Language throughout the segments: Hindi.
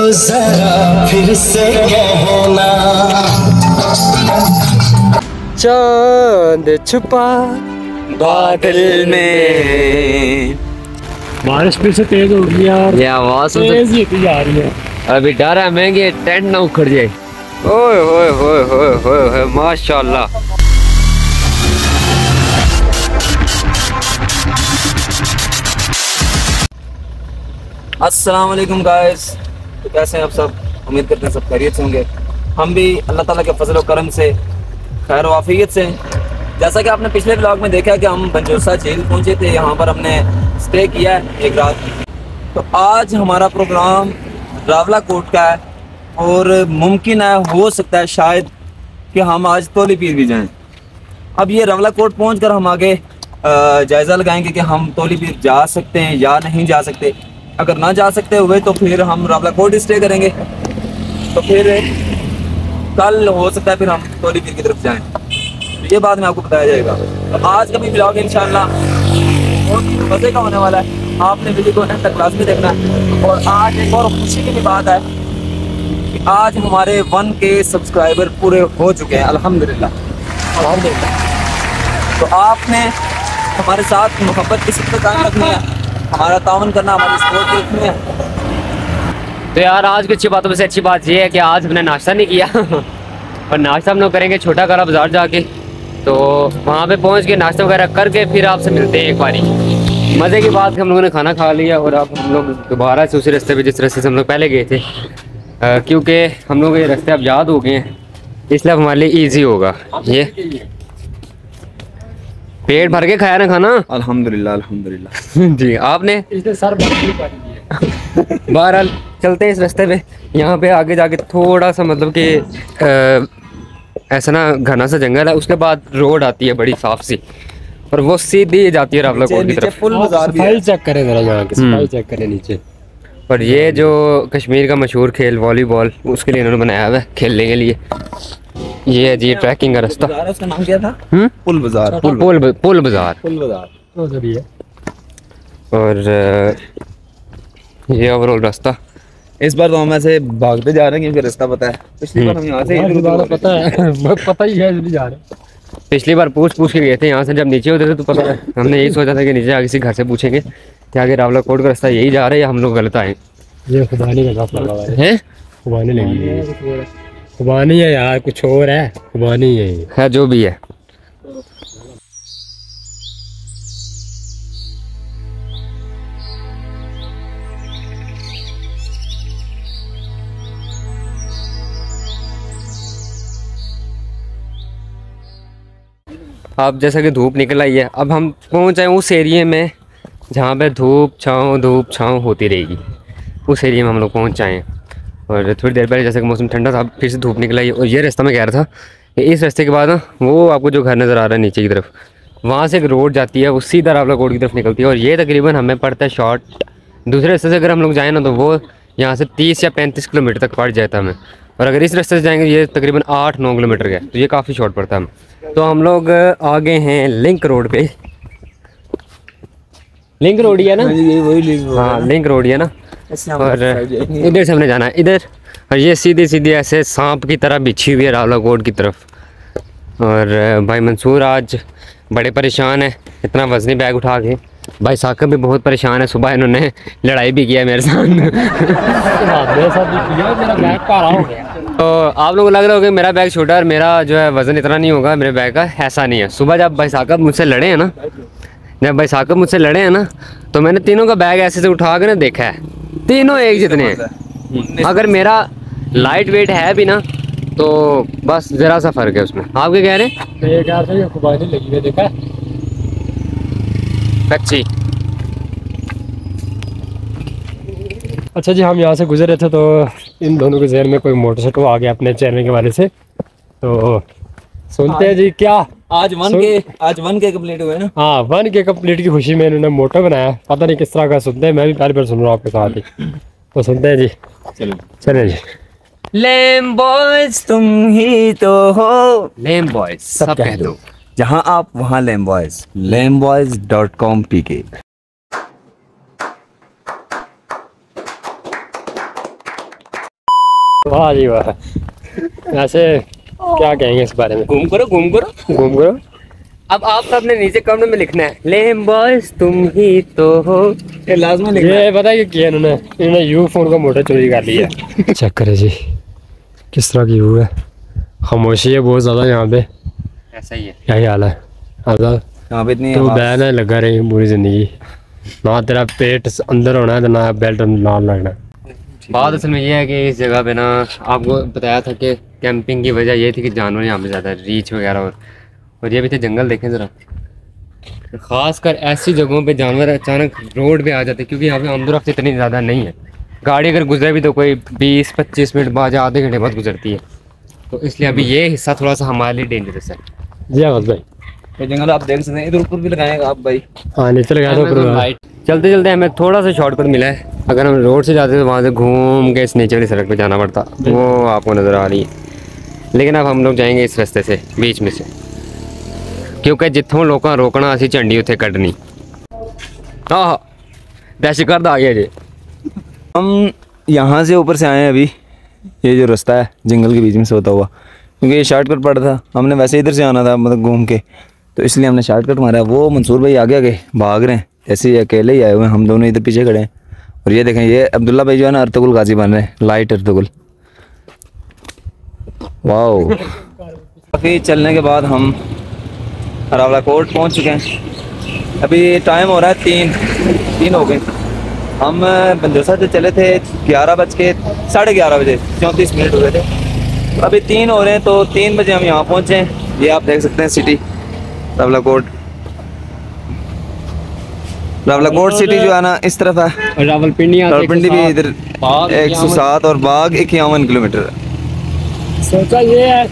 जरा फिर से कहना। चांद छुपा बादल में। बारिश फिर से तेज हो गई यार, ये आवाज तेज ही इतनी आ रही है। अभी डर है महंगे टेंट ना उखड़ जाए। ओए होए होए होए होए होए माशाल्लाह। अस्सलाम वालेकुम गाइस, तो कैसे हैं आप सब? उम्मीद करते हैं सब खैरियत से होंगे। हम भी अल्लाह ताला के फजल व करम से खैर वाफियत से। जैसा कि आपने पिछले ब्लॉग में देखा कि हम बंजोसा झील पहुंचे थे, यहाँ पर हमने स्टे किया है एक रात। तो आज हमारा प्रोग्राम रावलाकोट का है और मुमकिन है, हो सकता है शायद कि हम आज तोली पीर भी जाएं। अब ये रावलाकोट पहुंचकर हम आगे जायज़ा लगाएंगे कि हम तोली पीर जा सकते हैं या नहीं जा सकते। अगर ना जा सकते हुए तो फिर हम रावलाकोट स्टे करेंगे, तो फिर कल हो सकता है फिर हम तोली पीर की तरफ जाएं। तो ये बाद में आपको बताया जाएगा। तो आज का भी ब्लॉग इंशाल्लाह बहुत मज़े का होने वाला है। आपने वीडियो को एंड तक क्लास में देखना है। और आज एक और खुशी की भी बात है कि आज हमारे 1K सब्सक्राइबर पूरे हो चुके हैं, अल्हम्दुलिल्लाह। तो आपने हमारे साथ मोहब्बत की सिलसिला कायम रखनी है, हमारा ताउन करना, हमारी सपोर्ट देखनी है। तो यार आज की अच्छी बातों में से अच्छी बात ये है कि आज हमने नाश्ता नहीं किया और नाश्ता हम लोग करेंगे छोटा करा बाजार जाके। तो वहाँ पे पहुँच के नाश्ता वगैरह करके फिर आपसे मिलते हैं एक बारी। मज़े की बात कि हम लोगों ने खाना खा लिया और अब हम लोग दोबारा से उसी रास्ते पे जिस रास्ते से हम लोग पहले गए थे, क्योंकि हम लोग ये रास्ते अब याद हो गए हैं, इसलिए अब हमारे लिए ईजी होगा। ये पेट भर के खाया ना खाना? अल्हम्दुलिल्लाह अल्हम्दुलिल्लाह। जी आपने? इसने सर बहरहाल चलते हैं इस रास्ते पे। यहाँ पे आगे जाके थोड़ा सा मतलब कि ऐसा ना घना सा जंगल है, उसके बाद रोड आती है बड़ी साफ सी और वो सीधी जाती है रावलाकोट की तरफ। सफाई चेक करें जरा, यहाँ की सफाई चेक करें नीचे। और ये जो कश्मीर का मशहूर खेल वॉलीबॉल, उसके लिए इन्होंने बनाया हुआ है खेलने के लिए। ये है जी ट्रैकिंग का रास्ता। उसका नाम क्या था? पुल बाजार। पुल बाजार। और ये ओवरऑल रास्ता। इस बार तो हम ऐसे भागते जा रहे हैं क्योंकि रास्ता पता है। पिछली बार हम यहाँ से पता है, पता ही है जा रहे हैं। पिछली बार पूछ के गए थे यहाँ से, जब नीचे होते थे तो पता है। हमने यही सोचा था कि नीचे आगे किसी घर से पूछेंगे कि आगे रावलाकोट का रास्ता यही जा रहा है या हम लोग गलत आए। ये खुबानी का साथ लगा हुआ है, खुबानी लगी है। खुबानी है यार, कुछ और है, खुबानी है जो भी है। अब जैसा कि धूप निकल आई है, अब हम पहुंच आए उस एरिए में जहाँ पे धूप छाँव होती रहेगी। उस एरिया में हम लोग पहुँच आए हैं। और थोड़ी देर पहले जैसे कि मौसम ठंडा था, फिर से धूप निकल आई। और ये रास्ता मैं कह रहा था कि इस रास्ते के बाद ना वो आपको जो घर नज़र आ रहा है नीचे की तरफ, वहाँ से एक रोड जाती है, वो सीधा रावलाकोट की तरफ निकलती है। और ये तकरीबन हमें पड़ता है शॉर्ट। दूसरे रास्ते से अगर हम लोग जाएँ ना तो वो यहाँ से 30 या 35 किलोमीटर तक पड़ जाता है हमें। और अगर इस रास्ते से जाएंगे ये तकरीबन 8-9 किलोमीटर का है, तो ये काफ़ी शॉर्ट पड़ता है हमें। तो हम लोग आगे हैं लिंक रोड पे। लिंक रोड ही है ना? हाँ लिंक रोड ही है ना। और इधर से हमने जाना है इधर। और ये सीधी ऐसे सांप की तरह बिछी हुई है रावलाकोट की तरफ। और भाई मंसूर आज बड़े परेशान है इतना वजनी बैग उठा के। भाई साकिब भी बहुत परेशान है, सुबह इन्होंने लड़ाई भी किया मेरे साथ। तो आप लोगों को लग रहा होगा मेरा बैग छोटा और मेरा जो है वज़न इतना नहीं होगा मेरे बैग का। ऐसा नहीं है। सुबह जब भाई साकिब मुझसे लड़े हैं ना, तो मैंने तीनों का बैग ऐसे से उठा के ना देखा है, तीनों एक जितने हैं। अगर मेरा लाइट वेट है भी ना तो बस ज़रा सा फ़र्क है उसमें। आप क्या कह रहे हैं? देखा अच्छी। अच्छा जी, हम यहाँ से गुजर रहे थे तो इन दोनों के जहन में कोई मोटरसाइकिल आ गया अपने चैनल के बारे से। तो सुनते हैं जी क्या आज 1K कंप्लीट हुए ना? हाँ 1K कंप्लीट की खुशी में इन्होंने मोटर बनाया। पता नहीं किस तरह का, सुनते हैं। मैं भी पहली बार सुन रहा हूँ आपके साथ ही। तो सुनते हैं जी, चले जी। लेम बॉयज तुम ही तो हो, लेम बॉयज सब कह दो, जहाँ आप वहाँ लेम बॉयज। lameboys.com PK। वाह जी वाह। ऐसे क्या कहेंगे इस बारे में? घूम करो घूम करो घूम करो। अब आप सबने नीचे कमेंट में लिखना है लेम बॉयज तुम ही तो हो, ये लाजमी लिखना है। ये पता है कि किया इन्होंने यू फोन का मोटर चोरी कर लिया। चेक करे जी किस तरह की व्यू है, खामोशी है बहुत ज़्यादा यहाँ पे। ऐसा ही है। यही हाल है। आज़ाद यहाँ पे इतनी तो आवाज़- बैन है लगा रही पूरी ज़िंदगी, ना तेरा पेट अंदर होना है तो ना बेल्ट नाल लगना है। बात असल में ये है कि इस जगह पे ना आपको बताया था कि कैंपिंग की वजह ये थी कि जानवर यहाँ पे ज़्यादा रीच वगैरह और ये भी थे जंगल देखें ज़रा, ख़ासकर ऐसी जगहों पे जानवर अचानक रोड पे आ जाते क्योंकि यहाँ पे आमदोरफ्त इतनी ज़्यादा नहीं है। गाड़ी अगर गुजरे भी तो कोई 20-25 मिनट बाद या आधे घंटे बाद गुजरती है, तो इसलिए अभी ये हिस्सा थोड़ा सा हमारे लिए डेंजरस है। जी आवाज़ भाई, ये जंगल आप देख सकते हैं, इधर ऊपर भी लगाएंगे आप भाई। हाँ नीचे लगा दो ऊपर। चलते चलते हमें थोड़ा सा शॉर्टकट मिला है, अगर हम रोड से जाते तो वहाँ से घूम के इस नीचे वाली सड़क पे जाना पड़ता, वो आपको नज़र आ रही है। लेकिन अब हम लोग जाएंगे इस रास्ते से बीच में से, क्योंकि जितों लोगों रोकना असी झंडी उत्थे कड्डनी। आह दहशतगर्द आ गया जी। हम यहाँ से ऊपर से आए हैं अभी, ये जो रास्ता है जंगल के बीच में से होता हुआ, क्योंकि ये शॉर्टकट पड़ा था, हमने वैसे इधर से आना था मतलब घूम के, तो इसलिए हमने शॉर्टकट मारा। वो मंसूर भाई आगे आगे भाग रहे हैं, ऐसे ही अकेले ही आए हुए हैं, हम दोनों इधर पीछे खड़े हैं। और ये देखें ये अब्दुल्ला भाई जो है ना अर्तुगरुल गाजी बन रहे हैं, लाइट अर्तुगरुल। वाह, काफ़ी चलने के बाद हम रावलाकोट पहुंच चुके हैं। अभी टाइम हो रहा है 3 हो गए। हम बंजोसा से चले थे 11:11 बजे 34 मिनट हुए थे, अभी 3 हो रहे हैं, तो 3 बजे हम यहाँ पहुँचे हैं। ये आप देख सकते हैं सिटी रावलाकोट। रावलाकोट सिटी जो है ना इस तरफ है, रावलपिंडी भी इधर 107 और बाग 51 किलोमीटर। सोचा ये है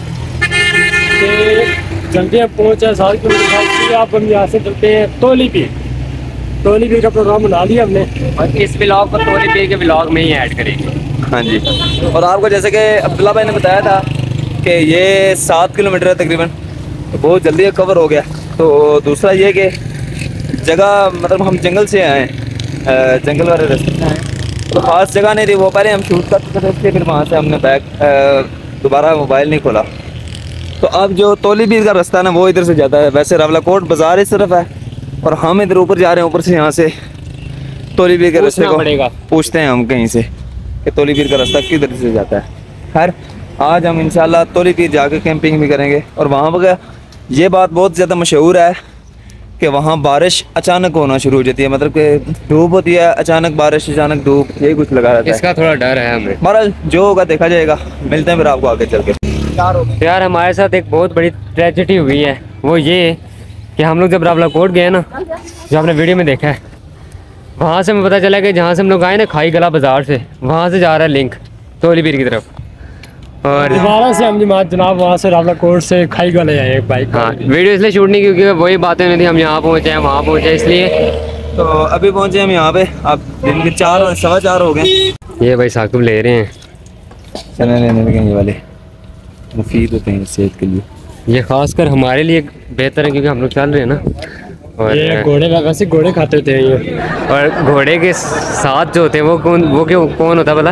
कि जल्दी पहुँचा 7 किलोमीटर, आप हम यहाँ से चलते हैं तोलीपीर का प्रोग्राम बना लिया हमने, और इस ब्लॉग को तोलीपीर के ब्लॉग में ही ऐड करेंगे। हाँ जी, और आपको जैसे कि अब्दुल्ला भाई ने बताया था कि ये 7 किलोमीटर है तकरीबन, तो बहुत जल्दी कवर हो गया। तो दूसरा ये कि जगह मतलब हम जंगल से आए, जंगल वाले रास्ते से आए, तो ख़ास जगह नहीं थी, वो पहले हम शूट करते थे, इसलिए फिर वहाँ से हमने दोबारा मोबाइल नहीं खोला। तो अब जो तोलीपीर का रास्ता है ना वो इधर से जाता है, वैसे रावलाकोट बाज़ार इस तरफ है और हम इधर ऊपर जा रहे हैं, ऊपर से यहाँ से तोलीपीर के रास्ते को पूछते हैं हम कहीं से कि तोलीपीर का रास्ता किधर से जाता है। खैर आज हम इंशाल्लाह तोलीपीर जाके कैंपिंग भी करेंगे, और वहाँ पर ये बात बहुत ज़्यादा मशहूर है कि वहाँ बारिश अचानक होना शुरू हो जाती है, मतलब कि धूप होती है अचानक बारिश अचानक धूप, यही कुछ लगा रहता है। इसका थोड़ा डर है हमें, बहरहाल जो होगा देखा जाएगा। मिलते हैं फिर आपको आगे चल के। यार हमारे साथ एक बहुत बड़ी ट्रेजेडी हुई है, वो ये कि हम लोग जब रावलाकोट गए ना, जो आपने वीडियो में देखा है, वहाँ से हमें पता चला कि जहाँ से हम लोग आए ना खाई गला बाज़ार से, वहाँ से जा रहा है लिंक तोलीपीर की तरफ। और दोबारा से हम जनाब वहाँ से रावलाकोट से खाई गले आए एक बाइक। हाँ वीडियो इसलिए शूट नहीं क्योंकि वही बातें नहीं थी, हम यहाँ पहुँचे हैं वहाँ पहुँचे, इसलिए तो अभी पहुँचे हम यहाँ पे, अब दिन के 4 और 4:15 हो गए। ये भाई साकिब ले रहे हैं, चने लेने लगे, ये वाले मुफीद होते हैं सेहत के लिए। ये खासकर हमारे लिए बेहतर है क्योंकि हम लोग चल रहे हैं ना। ये और घोड़े वैसे घोड़े खाते थे ये, और घोड़े के साथ जो होते हैं वो कौन होता है भला?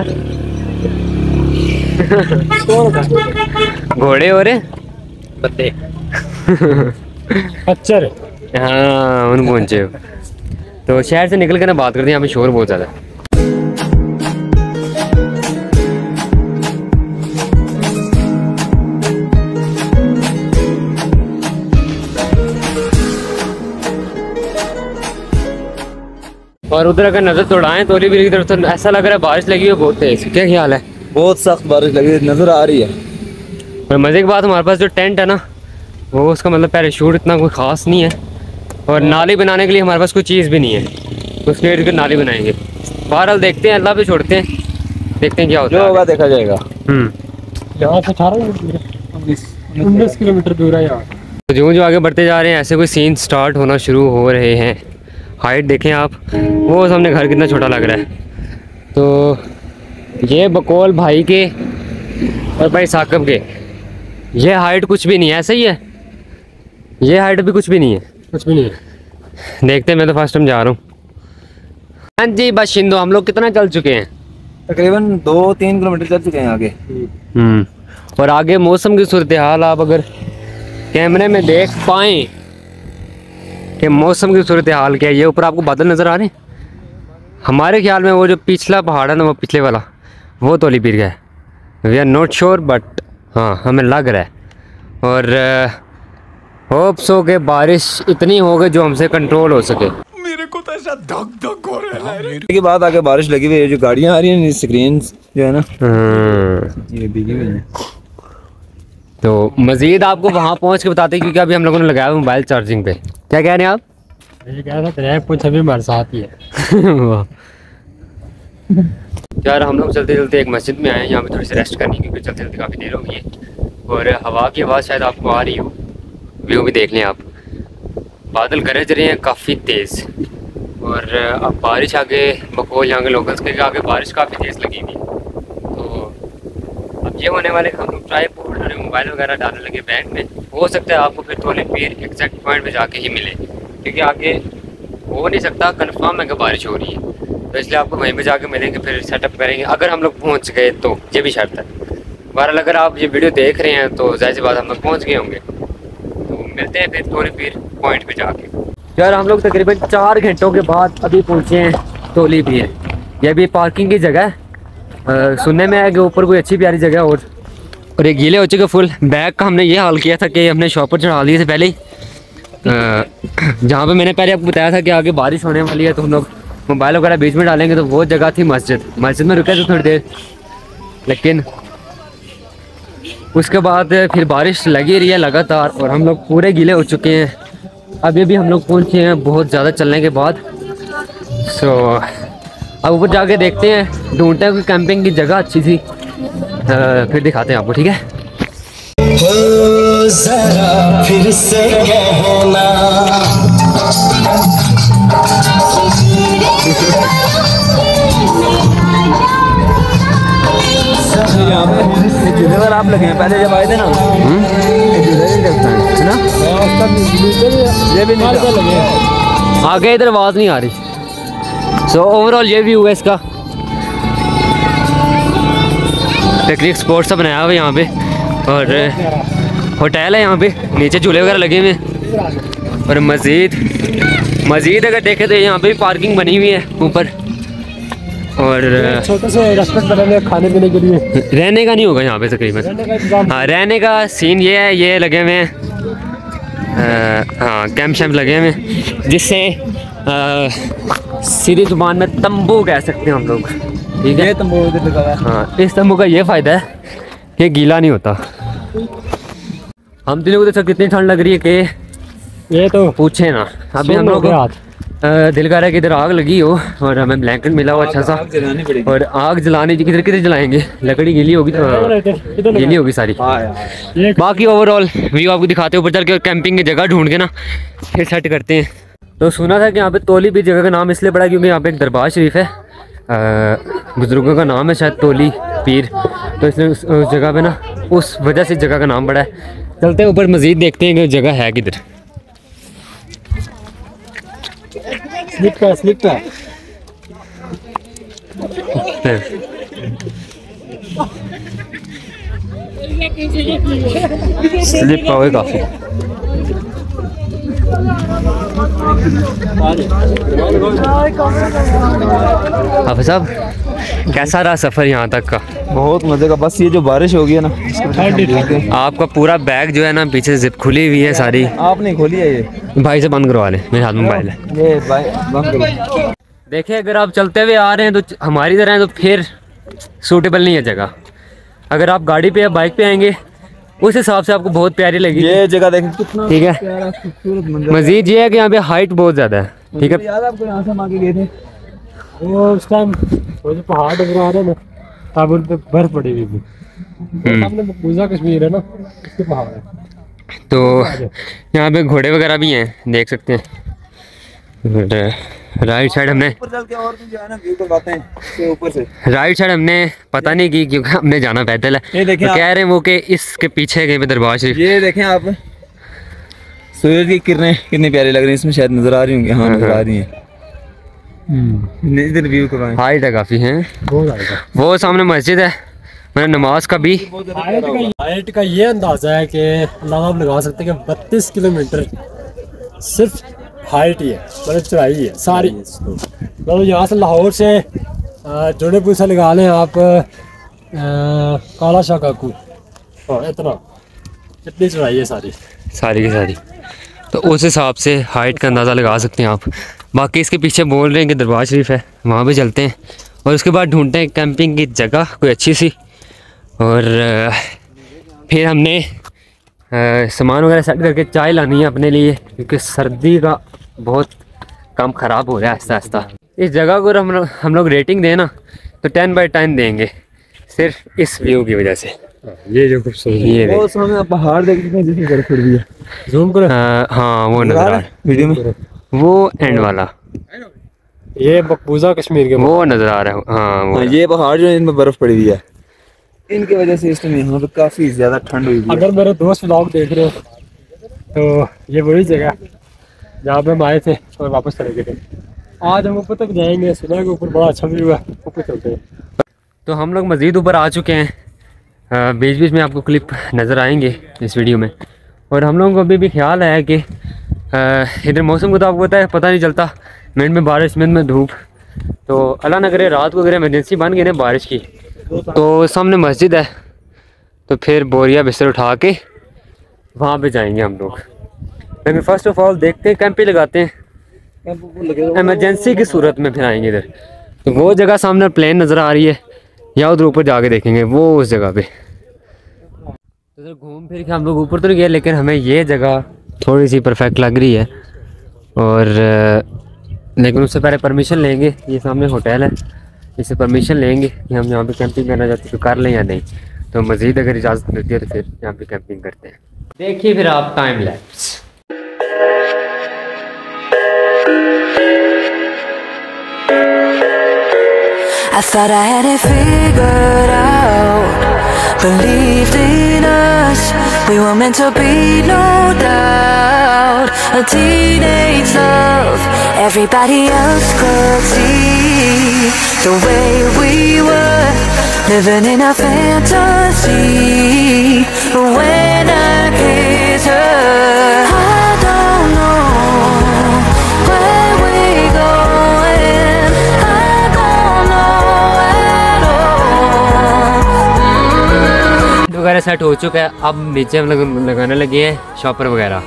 घोड़े और पत्ते खच्चर। हाँ उन पहुँचे। तो शहर से निकल कर ना बात करते हैं, यहाँ पे शोर बहुत ज़्यादा है। और उधर अगर नज़र दौड़ाएं तोलीपीर की तरफ तो ऐसा लग रहा है बारिश लगी हुई है बहुत तेज। क्या ख्याल है? बहुत सख्त बारिश लगी नज़र आ रही है। और मज़े की बात हमारे पास जो टेंट है ना वो उसका मतलब पैराशूट इतना कोई ख़ास नहीं है, और नाली बनाने के लिए हमारे पास कोई चीज़ भी नहीं है, तो उसके इर्द गिर्द नाली बनाएंगे। बहरहाल देखते हैं, अल्लाह पे छोड़ते हैं, देखते हैं क्या होता है। जो होगा देखा जाएगा। यहाँ से 19 किलोमीटर दूर है यहाँ। तो जो आगे बढ़ते जा रहे हैं ऐसे कोई सीन स्टार्ट होना शुरू हो रहे हैं। हाइट देखें आप, वो सामने घर कितना छोटा लग रहा है। तो ये बकौल भाई के और भाई साकिब के, ये हाइट कुछ भी नहीं है, ऐसा ही है, ये हाइट भी कुछ भी नहीं है, कुछ भी नहीं है। देखते हैं। मैं तो फर्स्ट टाइम जा रहा हूँ। हाँ जी बाशिंदो, हम लोग कितना चल चुके हैं? तकरीबन 2-3 किलोमीटर चल चुके हैं आगे। और आगे मौसम की सूरत हाल आप अगर कैमरे में देख पाएँ कि मौसम की सूरत हाल क्या है। ये ऊपर आपको बादल नज़र आ रहे हैं। हमारे ख्याल में वो जो पिछला पहाड़ है ना, वो पिछले वाला, वो तोली पीर का है। We are not sure but हाँ हमें लग रहा है। और होप सो के बारिश इतनी हो गई जो हमसे कंट्रोल हो सके। मेरे को तो ऐसा धक धक हो रहा है। के बाद आगे बारिश लगी हुई है, जो गाड़ियाँ आ रही हैं स्क्रीन जो है ना ये भीगी हुई है। तो मज़ीद आपको वहाँ पहुँच के बताते हैं, क्योंकि अभी हम लोगों ने लगाया मोबाइल चार्जिंग पे। क्या कह रहे हैं आप? ये कह रहा था कुछ अभी हमारे साथ ही है। यार हम लोग चलते चलते एक मस्जिद में आए हैं, यहाँ पे थोड़ी सी रेस्ट करनी, क्योंकि चलते चलते काफ़ी देर हो गई है और हवा की आवाज़ शायद आपको आ रही हो। व्यू भी देख लें आप, बादल गरज रहे हैं काफ़ी तेज़। और अब बारिश आगे बकोल यहाँ के लोकल्स के आगे बारिश काफ़ी तेज़ लगी हुई। तो अब ये होने वाले हम लोग ट्राइपॉड और मोबाइल वगैरह डालने लगे बैग में। हो सकता है आपको फिर तोली पीर एग्जैक्ट पॉइंट पे जाके ही मिले, क्योंकि आगे हो नहीं सकता कंफर्म है कि बारिश हो रही है। तो इसलिए आपको वहीं पे जाके मिलेंगे, फिर सेटअप करेंगे अगर हम लोग पहुंच गए तो। ये भी शर्त है। बहरहाल अगर आप ये वीडियो देख रहे हैं तो जाहिर सी बात हम लोग पहुँच गए होंगे। तो मिलते हैं फिर तोली पीर पॉइंट पे जाके। यार हम लोग तकरीबन 4 घंटों के बाद अभी पहुँचे हैं तोली पीर। यह भी पार्किंग की जगह है। सुनने में है कि ऊपर कोई अच्छी प्यारी जगह। और ये गीले हो चुके फुल। बैग का हमने ये हाल किया था कि हमने शॉपर चढ़ा लिए थे पहले ही। जहाँ पे मैंने पहले आपको बताया था कि आगे बारिश होने वाली है तो हम लोग मोबाइल वगैरह बीच में डालेंगे। तो वो जगह थी मस्जिद में रुके थे थोड़ी देर, लेकिन उसके बाद फिर बारिश लगी रही है लगातार और हम लोग पूरे गीले हो चुके हैं। अभी भी हम लोग पहुँचे हैं बहुत ज़्यादा चलने के बाद। सो अब ऊपर जाके देखते हैं, ढूंढते हैं कोई कैंपिंग की जगह अच्छी सी, फिर दिखाते हैं आपको। ठीक है, जरा फिर से कहना झूलेवर आप लगे हैं पहले जब आए थे ना, है ना? ये भी नहीं लगे। आगे इधर आवाज़ नहीं आ रही। सो ओवरऑल ये व्यू है इसका। पिकनिक स्पॉट सा बनाया हुआ है यहाँ पे और होटल है यहाँ पे, नीचे झूले वगैरह लगे हुए हैं। और मस्जिद अगर देखें तो यहाँ पे भी पार्किंग बनी हुई है ऊपर। और छोटे से रेस्टोरेंट बने हुए खाने पीने के लिए। रहने का नहीं होगा यहाँ पे तकरीबन। हाँ रहने का सीन ये है, ये लगे हुए हैं हाँ कैंप शैम्प लगे हुए हैं, जिससे सीधी जुबान में तंबू कह सकते हैं हम लोग। ठीक है, तंबू इधर लगा हुआ है। हाँ इस तंबू का ये फ़ायदा है कि गीला नहीं होता। हम तीनों को देख सकते कितनी ठंड लग रही है कि ये तो पूछे ना। अभी हम लोग दिल कर रहा है कि इधर आग लगी हो और हमें ब्लैंकेट मिला हो अच्छा सा। जलानी पड़ेगी। और आग जलाने की किधर जलाएंगे, लकड़ी गीली होगी तो गीली होगी सारी। बाकी ओवरऑल व्यू आपको दिखाते हैं ऊपर चल के। कैंपिंग की जगह ढूंढ के ना फिर सेट करते हैं। तो सुना था कि यहाँ पे तोली पीर जगह का नाम इसलिए पड़ा क्योंकि यहाँ पे एक दरबार शरीफ है, बुजुर्गों का नाम है शायद तोली पीर, तो इसलिए उस जगह पे ना उस वजह से जगह का नाम पड़ा है। चलते हैं ऊपर मज़ीद देखते हैं कि जगह है किधर। स्लिप का स्लिप पाओगे काफ़ी। अब साहब कैसा रहा सफ़र यहाँ तक का? बहुत मजे का। बस ये जो बारिश हो गई है ना, आपका पूरा बैग जो है ना पीछे जिप खुली हुई है सारी। आपने खोली है ये? भाई से बंद करवा लें, मेरे हाथ में मोबाइल है। ये बंद करो। देखिए अगर आप चलते हुए आ रहे हैं तो हमारी तरह है तो फिर सूटेबल नहीं है जगह। अगर आप गाड़ी पे या बाइक पे आएंगे उस हिसाब से आपको बहुत प्यारी लगेगी ये जगह देखें कितना ठीक है। प्यारा खूबसूरत मंजर। मज़ीद ये है कि यहाँ पे हाइट बहुत ज़्यादा है। ठीक है, याद आपको यहाँ से हम आगे गए थे? वो उस टाइम वो जो पहाड़ नजर आ रहे हैं ना, तब उन पे बर्फ पड़ी हुई थी। सामने पूजा कश्मीर है ना, उसके पहाड़ है। तो यहाँ पे घोड़े वगैरह भी हैं, देख सकते हैं। राइट साइड हमने ऊपर चल के और भी जो है ना व्यू करवाते हैं इसके ऊपर से। राइट साइड हमने पता नहीं की क्योंकि हमने जाना पैदल है। ये देखें तो कह रहे हैं वो कि इसके पीछे कहीं पे दरबार शरीफ। ये देखें आप, सूरज की किरणें कितनी प्यारी लग रही हैं इसमें, शायद नजर आ रही होंगी। हाँ नजर आ रही हैं। इधर व्यू करवाएं। हाइट है काफ़ी है। बहुत आएगा। वो सामने मस्जिद है, मैंने नमाज का भी। हाइट का ये अंदाजा है कि अंदाजा आप लगा सकते हैं कि 32 किलोमीटर सिर्फ हाइट ही है, मतलब चढ़ाई है सारी। मतलब यहाँ से लाहौर से जोड़ेपुर से लगा लें आप काला शाह काकू, हाँ इतना इतनी चढ़ाई है सारी की सारी। तो उस हिसाब से हाइट का अंदाज़ा लगा सकते हैं आप। बाकी इसके पीछे बोल रहे हैं कि दरबार शरीफ है, वहाँ पे चलते हैं और उसके बाद ढूंढते हैं कैंपिंग की जगह कोई अच्छी सी। और फिर हमने सामान वगैरह सेट करके चाय लानी है अपने लिए, क्योंकि सर्दी का बहुत काम ख़राब हो रहा है आहिस्ता आहिस्ता। इस जगह को हम लोग रेटिंग दें ना तो 10/10 देंगे, सिर्फ इस व्यू की वजह से। ये जो खूबसूरत ये वो सामने पहाड़ देखते हैं जिसमें बर्फ पड़ रही है। जूम करो। हाँ वो नज़र आ रहा है वीडियो में, वो एंड वाला, ये मकबूजा कश्मीर के वो नज़र आ रहा है। हाँ वो ये पहाड़ जो है इनमें बर्फ पड़ी हुई है, इनकी वजह से इस टाइम यहाँ पे काफी ज्यादा ठंड हुई है। अगर मेरे दोस्त व्लॉग देख रहे हो तो ये वही जगह जहाँ पे हम आए थे और वापस चले गए थे। आज हम ऊपर तक जाएंगे, सुना के ऊपर बड़ा अच्छा व्यू है, ऊपर चलते हैं। तो हम लोग मज़ीद ऊपर आ चुके हैं, बीच बीच में आपको क्लिप नज़र आएंगे इस वीडियो में। और हम लोगों को अभी भी ख्याल है कि इधर मौसम को तो आपको पता नहीं चलता, मिनट में बारिश मिनट में धूप। तो अल्लाह न करे रात को अगर इमरजेंसी बन गई ना बारिश की, तो सामने मस्जिद है, तो फिर बोरिया बिस्तर उठा के वहाँ पे जाएंगे हम लोग। लेकिन फ़र्स्ट ऑफ ऑल देखते हैं, कैंप ही लगाते हैं, इमरजेंसी की सूरत में फिर आएंगे इधर। तो वो जगह सामने प्लेन नज़र आ रही है, या उधर ऊपर जाके देखेंगे वो उस जगह पे। उधर घूम फिर के हम लोग ऊपर तो नहीं गए, लेकिन हमें ये जगह थोड़ी सी परफेक्ट लग रही है। और लेकिन उससे पहले परमिशन लेंगे, ये सामने होटल है, इससे परमिशन लेंगे कि हम यहाँ पे कैंपिंग करना चाहते हैं तो कर लें या नहीं। तो मज़ीद अगर इजाज़त मिलती है तो फिर यहाँ पे कैंपिंग करते हैं। देखिए फिर आप time lapse. I thought I had it figured out, believed in us, we were meant to be, no doubt. A teenage love, everybody else could see the way we were, living in a fantasy. But when I kissed her, I don't know where we're going, I don't know at all. वगैरह सेट हो चुका है, अब नीचे हम लोग लगाने लगे हैं शॉपर वगैरह।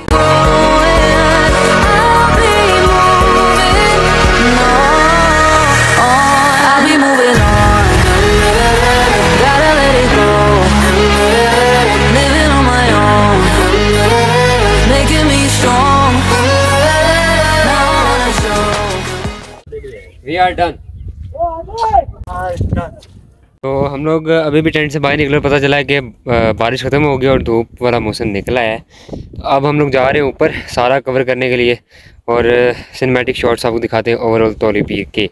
We are done. तो हम लोग अभी भी टेंट से बाहर निकले, पता चला है कि बारिश ख़त्म हो गई और धूप वाला मौसम निकला है। तो अब हम लोग जा रहे हैं ऊपर सारा कवर करने के लिए और सिनेमैटिक शॉट्स आपको दिखाते हैं ओवरऑल तौर के।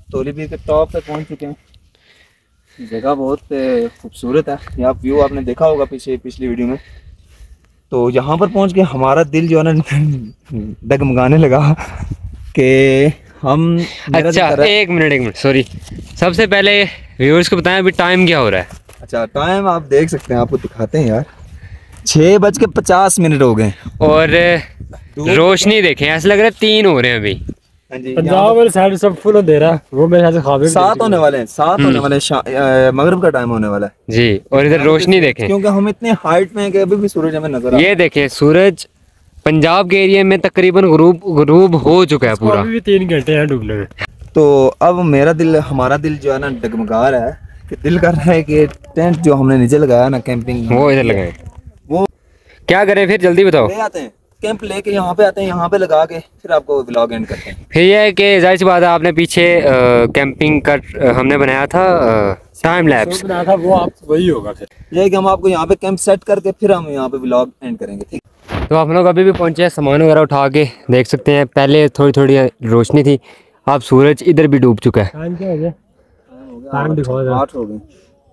तोलीबी के टॉप पे पहुंच चुके हैं। जगह बहुत खूबसूरत है, यहाँ व्यू आपने देखा होगा पिछली वीडियो में। तो यहाँ पर पहुंच के हमारा दिल जो है ना डगमगाने लगा कि हम। अच्छा एक मिनट सॉरी, सबसे पहले व्यूअर्स को बताएं अभी टाइम क्या हो रहा है। अच्छा टाइम आप देख सकते हैं, आपको दिखाते हैं यार, 6:50 हो गए और रोशनी देखें, ऐसा लग रहा है 3 हो रहे हैं अभी। हाँ जी, पंजाब वाली साइड सब फुल अंधेरा है, वो मेरे ख्याल से ख्वाब 7 होने वाले हैं, 7 होने वाले हैं, मगरिब का टाइम होने वाला है जी। और इधर रोशनी देखें, क्योंकि हम इतने हाइट में हैं कि अभी भी सूरज हमें नजर आ रहा है। ये देखें सूरज पंजाब के एरिया में तकरीबन गुरूब हो चुका है पूरा। अभी भी 3 घंटे हैं डूबने में। तो अब हमारा दिल जो है ना डगमगा रहा है कि दिल कर रहा है कि टेंट जो हमने नीचे लगाया ना कैंपिंग, वो इधर लगाए। वो क्या करें फिर, जल्दी बताओ। ले आते हैं, कैंप लेके यहाँ पे आते हैं, यहाँ पे लगा के फिर आपको व्लॉग एंड करते हैं। फिर ये है कि जाहिर सी बात है, आपने पीछे कैंपिंग का हमने बनाया था टाइम लैप्स, बनाया था, वो आप वही होगा फिर। ये है कि हम आपको यहाँ पे कैंप सेट करके फिर हम यहाँ पे व्लॉग एंड करेंगे, ठीक। तो हम लोग अभी भी पहुंचे हैं, सामान वगैरह उठा के देख सकते हैं। पहले थोड़ी थोड़ी रोशनी थी, अब सूरज इधर भी डूब चुका है। टाइम क्या हो गया? टाइम दिखाओ जरा। 8 हो गए।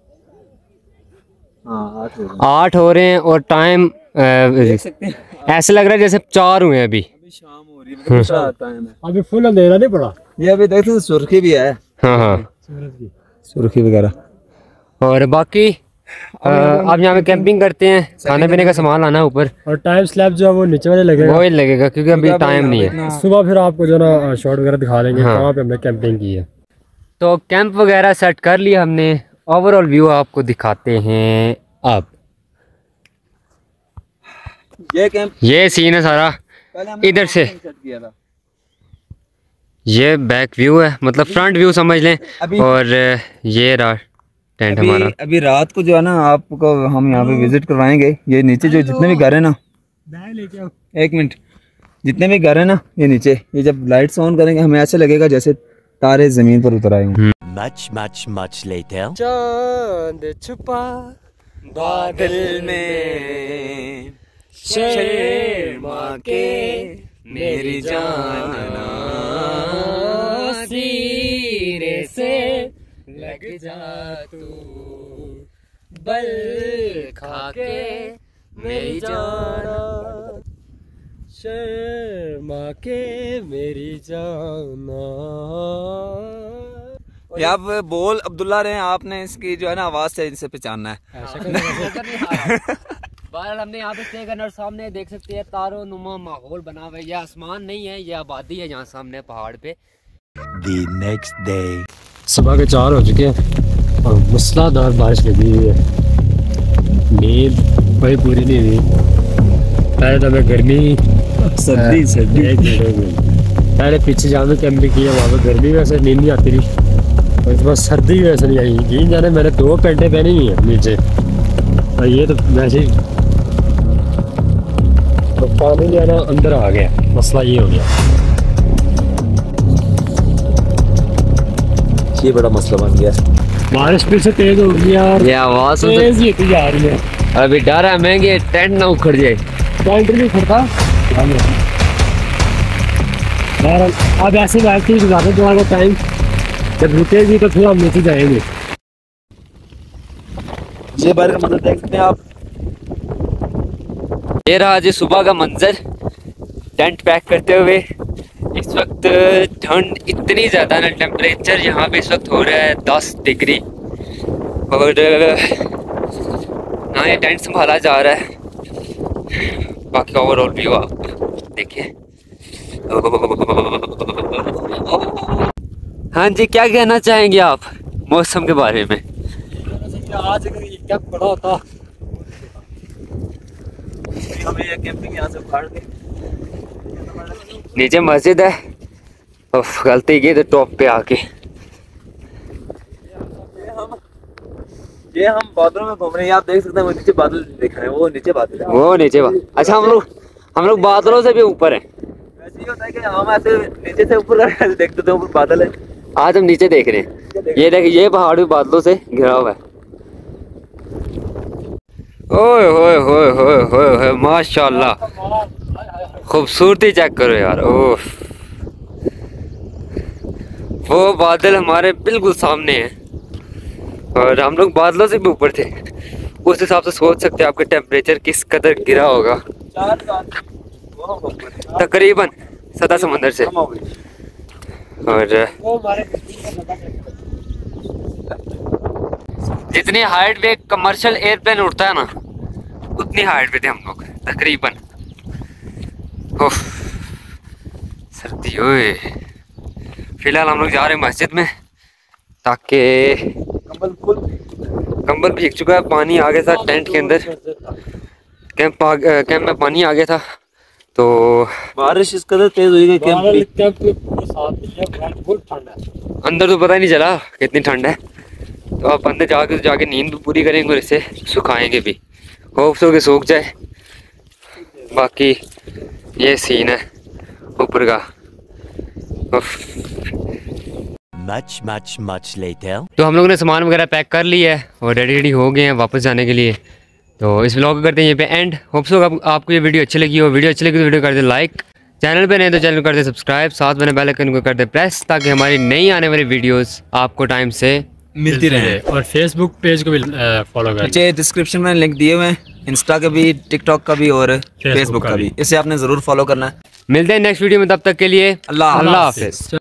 हाँ 8 हो गए, 8 हो रहे हैं और टाइम देख सकते हैं। ऐसे लग रहा है जैसे 4 हुए हैं अभी। अभी शाम हो रही है, मतलब टाइम है। अभी फुल अंधेरा नहीं पड़ा ये अभी देख सकते हैं, सुर्खी भी है, हाँ सूरज की। सुर्खी वगैरह। और बाकी अब यहाँ पे कैंपिंग करते हैं, खाने पीने का सामान लाना है ऊपर, और टाइम स्लैब जो है वो नीचे वाले लगेगा। वो ही लगेगा क्योंकि अभी टाइम नहीं है। सुबह फिर आपको जो ना शॉट वगैरह दिखा देंगे हाँ। कहाँ पे हमने कैंपिंग की है। तो कैंप वगैरह सेट कर लिया हमने, ओवरऑल व्यू आपको दिखाते हैं अब। ये कैंप ये सीन है सारा पहले हमने इधर से, सेट किया था। ये बैक व्यू है, मतलब फ्रंट व्यू समझ लें। अभी- और ये रहा टेंट हमारा। अभी रात को जो है ना आपको हम यहाँ पे विजिट करवाएंगे। ये नीचे जो जितने भी घर है ना, एक मिनट, जितने भी घर है ना ये नीचे, ये जब लाइट्स ऑन करेंगे हमें ऐसे लगेगा जैसे तारे जमीन पर उतर आएंगे। Much later. चांद छुपा बादल में, शर्मा के मेरी जान सीने से लग जा तू, बल खा के मेरी जान, शर्मा के मेरी जाना। ये आप बोल अब्दुल्ला रहे हैं, आपने इसकी जो है ना आवाज से इनसे पहचानना है। बहरहाल हमने यहाँ पे स्टे करना और सामने देख सकते हैं तारों नुमा माहौल बना हुआ है। ये आसमान नहीं है, ये आबादी है यहाँ सामने पहाड़ पे। The next day. सुबह के 4 हो चुके हैं और मूसलाधार बारिश लगी हुई है। नींद कोई पूरी नहीं हुई। पहले तो मैं गर्मी सर्दी पहले पीछे जहाँ में कैंपिंग की है वहाँ पे गर्मी वैसे नींद नहीं आती थी, और इस बार सर्दी वैसे नहीं आई। यकीन जाने मैंने 2 पैंटे पहनी हुई है नीचे, और ये तो वैसे ही तो पानी जो है ना अंदर आ गया। मसला ये हो गया, ये बड़ा मसला बन गया। बारिश फिर से तेज हो गई यार, ये आवाज तेज ही इतनी आ रही है। अभी डर है महंगे टेंट ना उखड़ जाए। पॉइंट नहीं खड़ता यार। अब ऐसे बैठ के गुजारने दोबारा टाइम जब रुकेगी तो फिर हम नीचे जाएंगे। ये बार का मतलब देख सकते हैं आप। ये रहा जी सुबह का मंजर, टेंट पैक करते हुए। इस वक्त ठंड इतनी ज़्यादा ना, टेम्परेचर यहाँ पे इस वक्त हो रहा है 10 डिग्री, और ना ये टेंट संभाला जा रहा है। बाकी ओवरऑल व्यू आप देखिए। हाँ जी, क्या कहना चाहेंगे आप मौसम के बारे में? आज क्या बड़ा होता हमें ये कैंपिंग यहाँ से उखाड़ के नीचे मस्जिद है, और गलती की तो टॉप पे आके ये हम बादलों में घूम रहे हैं। आप देख सकते हैं वो नीचे बादल दिख रहे हैं, वो नीचे बादल है। वो नीचे अच्छा हम लोग बादलों से भी ऊपर हैं। वैसे ही होता है कि हम ऐसे नीचे से ऊपर देखते थे, ऊपर बादल है। आज हम नीचे देख रहे हैं। ये देखिए, ये पहाड़ भी बादलों से घिरा हुआ है। ओए होए होए होए होए होए, माशाल्लाह, खूबसूरती चेक करो यार। ओह, वो बादल हमारे बिल्कुल सामने हैं और हम लोग बादलों से भी ऊपर थे। उस हिसाब से सोच सकते हैं आपके टेम्परेचर किस कदर गिरा होगा, तकरीबन सतह समंदर से। और जितनी हाइट पे कमर्शियल एयरप्लेन उड़ता है ना, उतनी हाइट पे थे हम लोग तकरीबन। ओह सर्दी ओए। फिलहाल हम लोग जा रहे हैं मस्जिद में ताकि कंबल भीग चुका है, पानी आ गया था टेंट के अंदर, कैंप में पानी आ गया था। तो बारिश इस कदर तेज हुई कि अंदर तो पता ही नहीं चला कितनी ठंड है। तो आप अंदर जाके नींद भी पूरी करेंगे और इसे सुखाएंगे भी, होप सो के सूख जाए। बाकी ये सीन है ऊपर का। Much later. तो हम लोगों ने सामान वगैरह पैक कर लिया है और रेडी हो गए हैं वापस जाने के लिए। तो इस व्लॉग को करते हैं ये पे एंड। होप सो आपको ये वीडियो अच्छी लगी हो। वीडियो अच्छी लगी तो वीडियो कर दे लाइक, चैनल पे नहीं तो चैनल को कर दे सब्सक्राइब, साथ में बेल आइकन को कर दे प्रेस ताकि हमारी नई आने वाली वीडियोस आपको टाइम से मिलती रहे। और फेसबुक पेज को भी फॉलो करें। नीचे डिस्क्रिप्शन में लिंक दिए हुए हैं, इंस्टा का भी, टिकटॉक का भी और फेसबुक का भी। इसे आपने ज़रूर फॉलो करना है। मिलते हैं नेक्स्ट वीडियो में, तब तक के लिए अल्लाह हाफिज़।